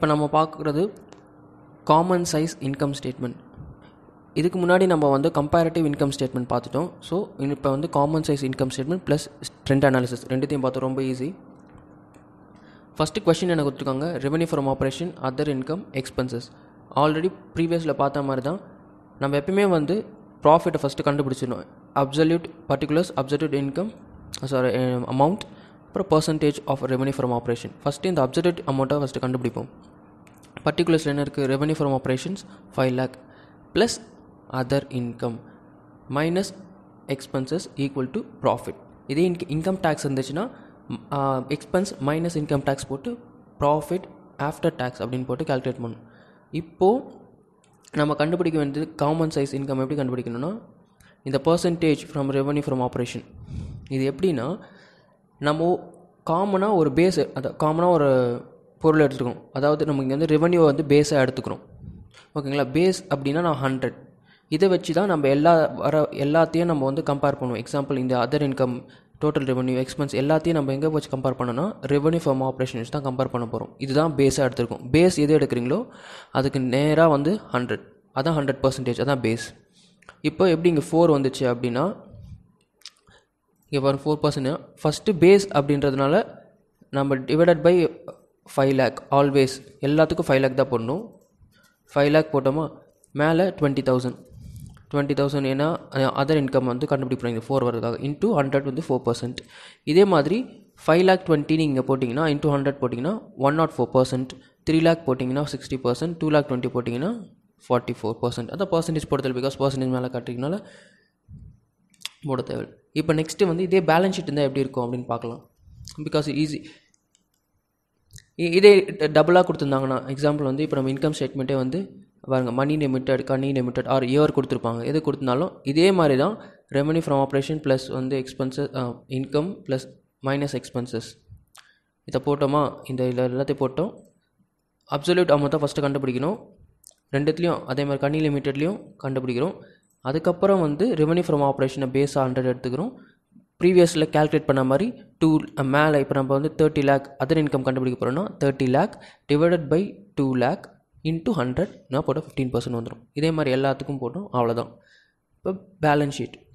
இப்போ நம்ம பார்க்குறது காமன் சைஸ் இன்கம் ஸ்டேட்மெண்ட். இதுக்கு முன்னாடி நம்ம வந்து கம்பேரிட்டிவ் இன்கம் ஸ்டேட்மெண்ட் பார்த்துட்டோம். ஸோ இப்போ வந்து common size income statement plus trend analysis ரெண்டுத்தையும் பார்த்தோம். ரொம்ப ஈஸி. ஃபஸ்ட்டு கொஸ்டின் என்ன கொடுத்துருக்காங்க, revenue from operation other income expenses. Already ப்ரீவியஸில் பார்த்த மாதிரி தான் நம்ம எப்பயுமே வந்து ப்ராஃபிட்டை ஃபஸ்ட்டு கண்டுபிடிச்சிடணும். Absolute particulars, absolute income, amount, அப்புறம் percentage of revenue from operation. First இந்த அப்சல்யூட் அமௌண்ட்டை ஃபஸ்ட்டு கண்டுபிடிப்போம். பர்டிகுலர்ஸில் என்ன இருக்குது, revenue from operations 5 lakh plus other income minus expenses equal to profit. இதே இன்கம் டேக்ஸ் இருந்துச்சுன்னா எக்ஸ்பென்ஸ் மைனஸ் இன்கம் டேக்ஸ் போட்டு ப்ராஃபிட் ஆஃப்டர் டேக்ஸ் அப்படின்னு போட்டு கால்குலேட் பண்ணணும். இப்போது நம்ம கண்டுபிடிக்க வேண்டியது காமன் சைஸ் இன்கம். எப்படி கண்டுபிடிக்கணும்னா இந்த percentage from revenue from operation. இது எப்படின்னா நம்ம காமனாக ஒரு பேஸ், காமனாக ஒரு பொருள் எடுத்துக்கிறோம். அதாவது நம்ம இங்கே வந்து ரெவன்யூவை வந்து பேஸாக எடுத்துக்கிறோம். ஓகேங்களா. பேஸ் அப்படின்னா நான் 100. இதை வச்சு தான் நம்ம எல்லாத்தையும் நம்ம வந்து கம்பேர் பண்ணுவோம். எக்ஸாம்பிள் இந்த other income, total revenue, expense எல்லாத்தையும் நம்ம எங்கே வச்சு கம்பேர் பண்ணோன்னா ரெவன்யூ ஃப்ரம் ஆப்ரேஷன் வச்சு தான் கம்பேர் பண்ண போகிறோம். இதுதான் பேஸாக எடுத்துருக்கோம். பேஸ் எது எடுக்கிறீங்களோ அதுக்கு நேராக வந்து 100, அதான் 100%, அதான் பேஸ். இப்போ எப்படி இங்கே 4 வந்துச்சு அப்படின்னா இங்கே பாருங்க 4%. ஃபஸ்ட்டு பேஸ் அப்படின்றதுனால நம்ம டிவைடட் பை 5 lakh, ஆல்வேஸ் எல்லாத்துக்கும் 5 lakh தான் போடணும். 5 lakh போட்டோமா, மேலே 20,000 ஏன்னா அதர் இன்கம் வந்து கண்டுபிடிப்பாங்க 4 வரதுக்காக. இன்ட்டு 100 வந்து 4%. இதே மாதிரி 5,20,000 நீங்கள் போட்டிங்கன்னா இன்ட்டு 100 போட்டிங்கன்னா 104%, 3 lakh போட்டிங்கன்னா 60%, 2,20,000 போட்டிங்கன்னா 44%. அதான் பர்சன்டேஜ் போடுதல், பிகாஸ் பர்சன்டேஜ் மேலே காட்டுறதுனால போட தேவை. இப்போ நெக்ஸ்ட்டு வந்து இதே பேலன்ஸ் ஷீட் இருந்தால் எப்படி இருக்கும் அப்படின்னு பார்க்கலாம். Because easy. இதே டபுளாக கொடுத்துருந்தாங்கன்னா எக்ஸாம்பிள் வந்து இப்போ நம்ம இன்கம் ஸ்டேட்மெண்ட்டே வந்து பாருங்கள், Mani limited, Kani limited or year கொடுத்துருப்பாங்க. எது கொடுத்துருந்தாலும் இதே மாதிரி தான் ரெவன்யூ ஃப்ரம் ஆப்ரேஷன் ப்ளஸ் வந்து expenses, income plus minus expenses. இதை போட்டோமா, இந்த இதில் எல்லாத்தையும் போட்டோம். அப்சல்யூட் அமௌண்ட் தான் ஃபஸ்ட்டு கண்டுபிடிக்கணும். ரெண்டுத்துலேயும் அதே மாதிரி கனி லிமிட்டட்லேயும் கண்டுபிடிக்கிறோம். அதுக்கப்புறம் வந்து ரெவன்யூ ஃப்ரம் ஆப்ரேஷனை பேஸாக 100 எடுத்துக்கிறோம். ப்ரீவியஸில் கேல்குலேட் பண்ண மாதிரி 2 மேலே இப்போ நம்ம வந்து 30 lakh அதர் இன்கம் கண்டுபிடிக்க போகிறோன்னா 30 lakh divided by 2 lakh into 100 நான் போட்டால் 15% வந்துடும். இதே மாதிரி எல்லாத்துக்கும் போட்டோம். அவ்வளோதான். இப்போ பேலன்ஸ்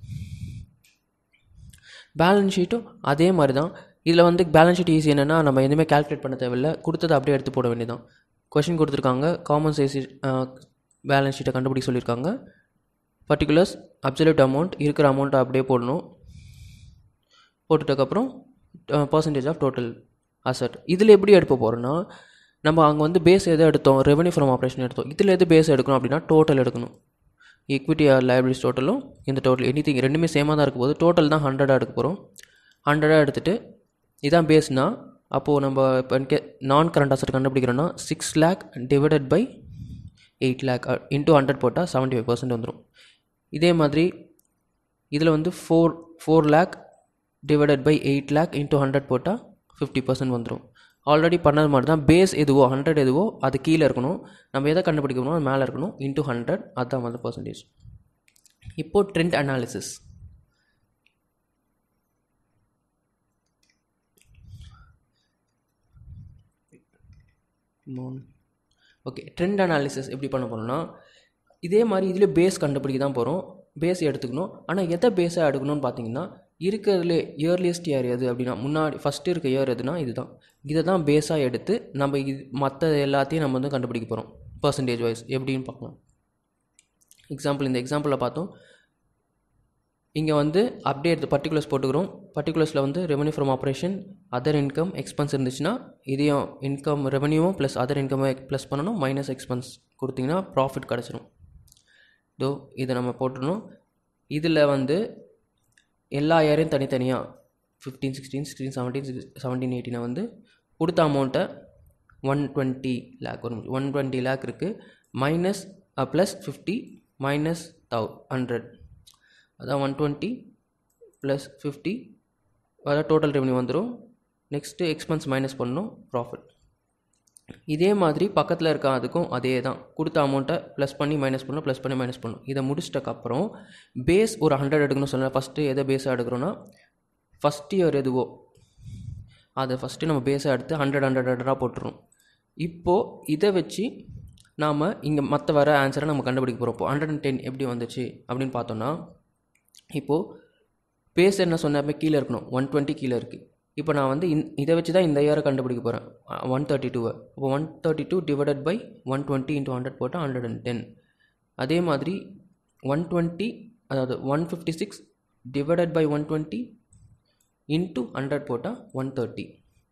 ஷீட்டும் அதே மாதிரி தான். இதில் வந்து பேலன்ஸ் ஷீட் ஈஸி என்னென்னா நம்ம எதுவுமே கேல்குலேட் பண்ண தேவையில்லை, கொடுத்ததை அப்படியே எடுத்து போட வேண்டியதான். கொஷின் கொடுத்துருக்காங்க, காமன் சைஸ் பேலன்ஸ் ஷீட்டை கண்டுபிடிக்க சொல்லியிருக்காங்க. பர்டிகுலர்ஸ், அப்சல்யூட் அமௌண்ட், இருக்கிற அமௌண்ட்டை அப்படியே போடணும். போட்டுட்டதுக்கப்புறம் பர்சன்டேஜ் ஆஃப் டோட்டல் அசட். இதில் எப்படி எடுக்க போகிறோன்னா நம்ம அங்கே வந்து பேஸ் எதை எடுத்தோம், ரெவன்யூ ஃப்ரம் ஆப்ரேஷன் எடுத்தோம். இதில் எது பேஸ் எடுக்கணும் அப்படின்னா டோட்டல் எடுக்கணும். ஈக்விட்டி ஆர் லைபிலிட்டிஸ் டோட்டலும் இந்த டோட்டல் எனிதிங் ரெண்டுமே சேமாக தான் இருக்கும் போது டோட்டல் தான் 100 எடுக்க போகிறோம். 100 எடுத்துகிட்டு இதான் பேஸ்னால் அப்போது நம்ம இப்போ நான் கரண்ட் அசட் கண்டுபிடிக்கிறோன்னா 6 lakh divided by 8 lakh into 100 போட்டால் 75% வந்துடும். இதே மாதிரி இதில் வந்து 4 lakh divided by 8 lakh into 100 போட்டால் 50% வந்துடும். ஆல்ரெடி பண்ணது மாதிரி தான். பேஸ் எதுவோ 100 எதுவோ அது கீழே இருக்கணும். நம்ம எதை கண்டுபிடிக்கணும் அது மேலே இருக்கணும். இன்ட்டு 100 அதுதான் வந்து பர்சன்டேஜ். இப்போது trend analysis. Okay, trend analysis எப்படி பண்ண போகிறோம்னா இதே மாதிரி இதில் பேஸ் கண்டுபிடிக்க தான் போகிறோம். பேஸ் எடுத்துக்கணும். ஆனால் எதை பேஸாக எடுக்கணும்னு பார்த்தீங்கன்னா இருக்கிறதுலே இயர்லியஸ்ட் இயர் எது அப்படின்னா முன்னாடி ஃபஸ்ட்டு இருக்க இயர் எதுனா இதுதான். இதை தான் பேஸாக எடுத்து நம்ம மற்ற எல்லாத்தையும் நம்ம வந்து கண்டுபிடிக்க போகிறோம் பர்சன்டேஜ் வைஸ். எப்படின்னு பார்க்கலாம். எக்ஸாம்பிள் இந்த எக்ஸாம்பிளில் பார்த்தோம். இங்கே வந்து அப்படியே எடுத்து பர்டிகுலர்ஸ் போட்டுக்கிறோம். பர்டிகுலர்ஸில் வந்து revenue from operation, other income, expense இருந்துச்சுன்னா இதையும் இன்கம் ரெவன்யூவும் ப்ளஸ் அதர் இன்கமை ப்ளஸ் பண்ணணும். மைனஸ் எக்ஸ்பென்ஸ் கொடுத்திங்கன்னா ப்ராஃபிட் கிடச்சிரும். இதை நம்ம போட்டுடணும். இதில் வந்து எல்லா இயரையும் தனித்தனியாக 15, 16, 16, 17, 17, 18 வந்து கொடுத்த அமௌண்ட்டை 120 lakh வரும். 120 lakh இருக்குது. மைனஸ் ப்ளஸ் 50 மைனஸ் 100, அதான் 120 ப்ளஸ் 50 அதான் டோட்டல் ரெவன்யூ வந்துடும். நெக்ஸ்ட்டு எக்ஸ்பென்ஸ் மைனஸ் பண்ணணும், ப்ராஃபிட். இதே மாதிரி பக்கத்தில் இருக்க அதுக்கும் அதே தான். கொடுத்த அமௌண்ட்டை ப்ளஸ் பண்ணி மைனஸ் பண்ணணும், ப்ளஸ் பண்ணி மைனஸ் பண்ணணும். இதை முடிச்சிட்டக்கப்புறம் பேஸ் ஒரு 100 எடுக்கணும்னு சொன்னால் ஃபஸ்ட்டு எதை பேஸாக எடுக்கிறோன்னா ஃபஸ்ட் இயர் எதுவோ அதை ஃபஸ்ட்டு நம்ம பேஸாக எடுத்து 100 போட்டுரும். இப்போது இதை வச்சு நாம் இங்கே மற்ற வர ஆன்சரை நம்ம கண்டுபிடிக்க போகிறோம். இப்போ 110 எப்படி வந்துச்சு அப்படின்னு பார்த்தோன்னா, இப்போது பேஸ் என்ன சொன்னப்போ கீழே இருக்கணும், 120 கீழே இருக்குது. இப்போ நான் வந்து இதை வச்சு தான் இந்த இயரை கண்டுபிடிக்க போகிறேன், 132. இப்போ 132 டிவைடட் பை 120 இன்ட்டு 100 போட்டால் 110. அதே மாதிரி 120 அதாவது 156 டிவைடட் பை 120 இன்ட்டு 100 போட்டால் 130.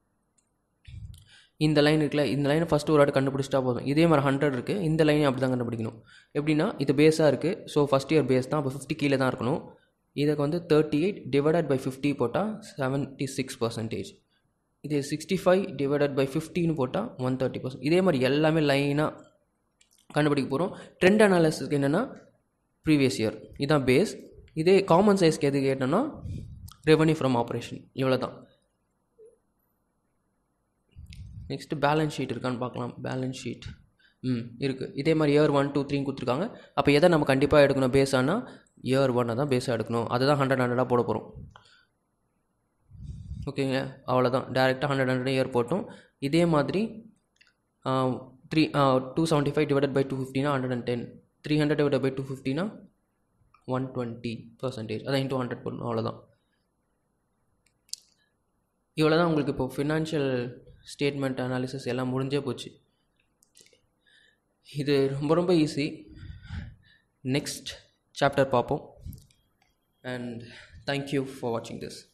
இந்த லைன் இருக்குல்ல, இந்த லைனை ஃபஸ்ட்டு ஒரு வாட்டி கண்டுபிடிச்சிட்டா போதும். இதே மாதிரி 100 இருக்குது, இந்த லைனையும் அப்படி தான் கண்டுபிடிக்கணும். எப்படின்னா இது பேஸாக இருக்குது, ஸோ ஃபஸ்ட் இயர் பேஸ் தான், அப்போ 50 கீழே தான் இருக்கணும். இதுக்கு வந்து 38 டிவைடட் பை 50 போட்டால் 76%. இது 65 டிவைடட் பை 50ன்னு போட்டால் 130%. இதே மாதிரி எல்லாமே லைனாக கண்டுபிடிக்க போகிறோம். ட்ரெண்ட் அனாலிசிஸ்க்கு என்னென்னா ப்ரீவியஸ் இயர் இதுதான் பேஸ். இதே காமன் சைஸ்க்கு எது கேட்டோன்னா ரெவன்யூ ஃப்ரம் ஆப்ரேஷன். இவ்வளோ தான். நெக்ஸ்ட்டு பேலன்ஸ் ஷீட் இருக்கான்னு பார்க்கலாம். பேலன்ஸ் ஷீட் இருக்குது. இதே மாதிரி இயர் 1 2 3 கொடுத்துருக்காங்க. அப்போ எதை நம்ம கண்டிப்பாக எடுக்கணும் பேஸானா இயர் 1 தான் பேஸாக எடுக்கணும். அதுதான் 100 போட போகிறோம். ஓகேங்க, அவ்வளோதான். டேரெக்டாக 100 இயர் போட்டோம். இதே மாதிரி 275 டிவைடட் பை 250னா 110, 300 டிவைடட் பை 250னா 120%. அதான் இன்ட்டு 100 போடணும். அவ்வளோதான். இவ்வளோ தான் உங்களுக்கு இப்போது ஃபினான்ஷியல் ஸ்டேட்மெண்ட் அனாலிசிஸ் எல்லாம் முடிஞ்சே போச்சு. இது ரொம்ப ரொம்ப ஈஸி. நெக்ஸ்ட் சாப்டர் பார்ப்போம். அண்ட் தேங்க்யூ ஃபார் வாட்சிங் திஸ்.